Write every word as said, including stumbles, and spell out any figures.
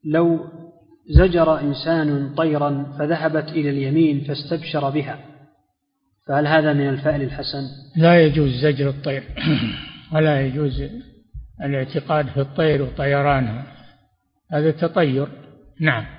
لو زجر إنسان طيرا فذهبت إلى اليمين فاستبشر بها، فهل هذا من الفعل الحسن؟ لا يجوز زجر الطير ولا يجوز الاعتقاد في الطير وطيرانها، هذا تطير. نعم.